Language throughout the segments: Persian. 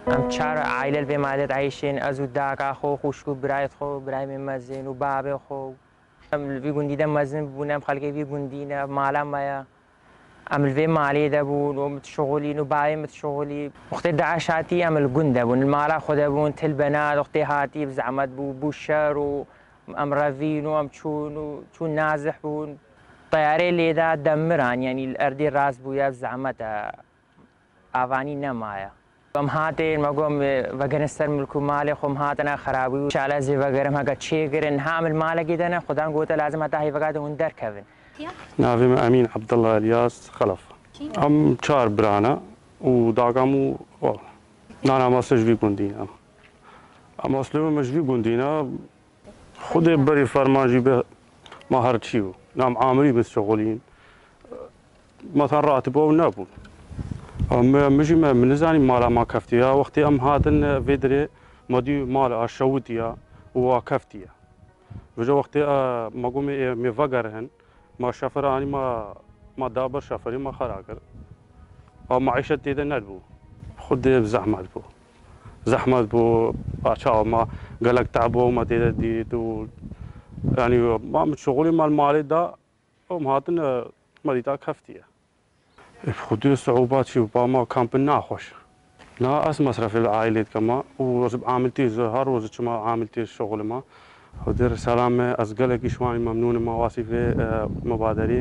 ام چهار عائله به مادت عايشين ازو داکا خو خوشکو برایت خو برای مزین و باب خو ام وی گوندی دم مزین بونم خلقی وی گوندینا مالا مایا عمل في مالي دبون ومتشغلين وباي متشغلين وقت دعشاتي عمل جنده بون المالا خذ بون تل بنات وقت هاتي بزعمت بوشر وامرافين وامشون نازح بون طياري اللي ذا دمران يعني الأردي الراس بويا بزعمتها أفاني نمايا ام هاتين ما قوم وگنستر ملكو مالي خم هاتنا خرابي وشالا زي وگرم هكا تشيكرن هامل مالا جدنا خدان قوت لازم هتاهي وقاد هندر كفن ناویم امین عبدالله الیاس خلف ام چهار برانا و داغامو نانا ماسجوی گوندینا اما اصلا مجوی گوندینا خود بری فرمانجی به ما هر چیو نام عامری بس شغلین مثلا راتب او نبود مجي من زاني مالا ما كفتيا وقتي ام هاتن فيدري مدي مالا الشوتيا وكفتيا وجا وقتي ما قومي مي فقرهن ما شفر اني ما دابر شفري ما خراكر او معيشة تيدا ندبو خد زحمت بو باشا ما قالك تعبو ما تيدا ديتو يعني ما متشغولي مال مالي دا ام هاتن مديتا كفتيا خدي صعوبات شي ما كامب ناخوش لا اس مصرف العائلة كما وزب عاملتي زهر وزب ما عاملتي الشغل ما ودير سلامة أزقلك شواني ممنون مواصفة مبادري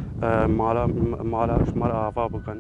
مالا شمال آفا بكن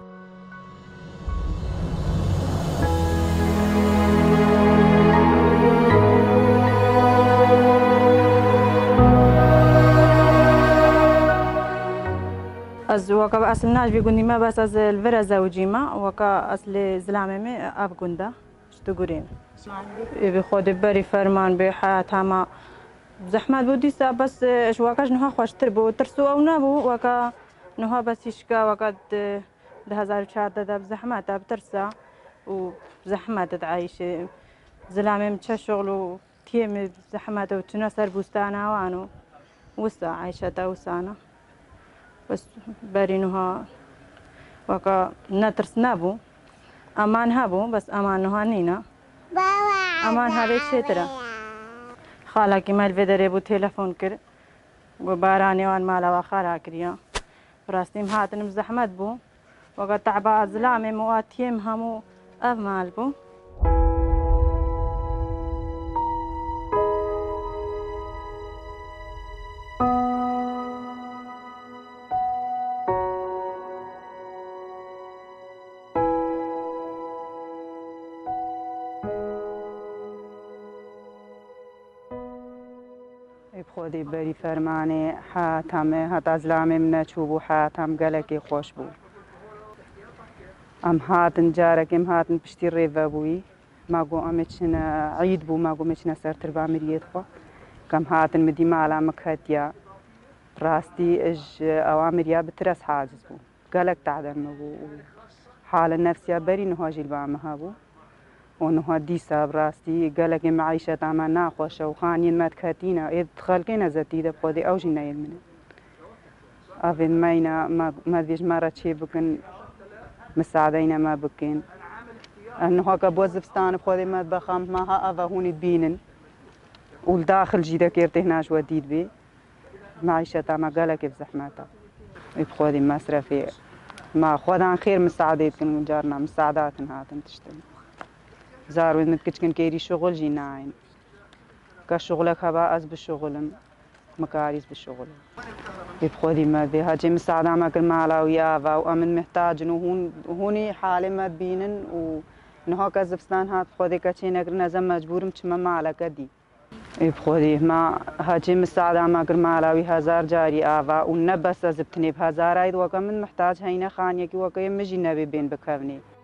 از وقا اصل ناش بيقولني ما بس از الفرا زوجي ما وقا اصل زلامه مي اب گنده شتقولين بخود بري فرمان بحياتها ما زحمت بودي بس شواكاش نها خوشتر بو ترسو او نبو وكا نها بس يشكا وقد 2014 ده بزحمت بترسا وزحمت تعيش زلامه متش شغل وتيم زحمت وتنسر بوستانا وانو وسا عايشة وسانا بس برينها وكا نترس نبو امان هبو بس امان نها نينا امان هبه چترا خالا کی مال ودره بو تلفن کر و بارانی وان مالا و خارا کریا راستیم هاتنم زحمت بو وقت تعبا ظلام مواتیم همو اف مال بو خودی بری فرمانه حاتم هات ازلام من چوبو حاتم گلکی خوش بو ام هاتن جارکم هاتن پشتی ریو بوی ما گو امچن عید بو ما گو مچن سر تربا مریت خو کم هاتن مدی مالا مکهتیا راستي اج اوامريا بترس حاجز بو گلک تعدم بو حال النفسيه بري نهاجي البامها بو ونها ديسا براستي قالك معيشة ما ناقوش وخانين ما تكاتينا إذ خلقنا زتي ده بقدي أوجينا يمنا أفين ماينا ما فيش مرة شيء بكن مساعدينا ما بكن أنه هكا بوزفستان بقدي ما بخام ما أفا هوني بينن والداخل جيدا كيرتهناش وديد بي معيشة ما قالك بزحمتها بقدي مصرفي ما خدان خير مساعدتكن جارنا مساعداتنا هاتن تشتغل زارو متكتكن كيري شغل جيناين كشغلك هبا از بشغلم مكاريز بشغل بخودي ما بها جي مساعدة ما كل مالاوي آفا وأمن محتاج إنه هوني حالة ما بينن ونها كزفستان هات بخودي كتشي نقر نزم مجبورم تشما مالا كدي بخودي ما هاجي مساعدة ما كل مالاوي 1000 جاري آفا ونبس زبتني ب1000 ايد وكمن محتاج هينا خانيكي وكيم مجي نبي بين بكفني